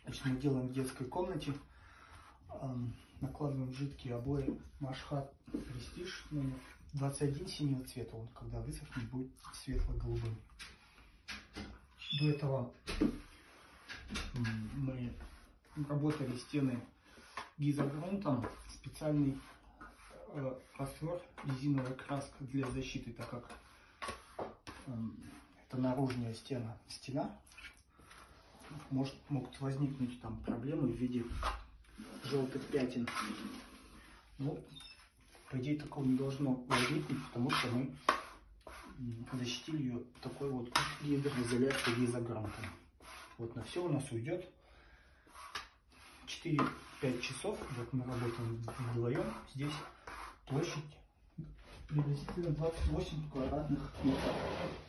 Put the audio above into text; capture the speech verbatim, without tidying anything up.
Значит, мы делаем в детской комнате, накладываем жидкие обои Машхат Престиж номер двадцать один синего цвета. Он, когда высохнет, будет светло-голубым. До этого мы работали стены гизогрунтом, специальный э, раствор, резиновая краска для защиты, так как э, это наружная стена, стена, может, могут возникнуть там проблемы в виде желтых пятен. Ну, по идее, такого не должно возникнуть, потому что мы защитили ее такой вот гидроизоляцией гизогрунтом. Вот на все у нас уйдет четыре-пять часов. Вот мы работаем вдвоем. Здесь площадь приблизительно двадцать восемь квадратных метров.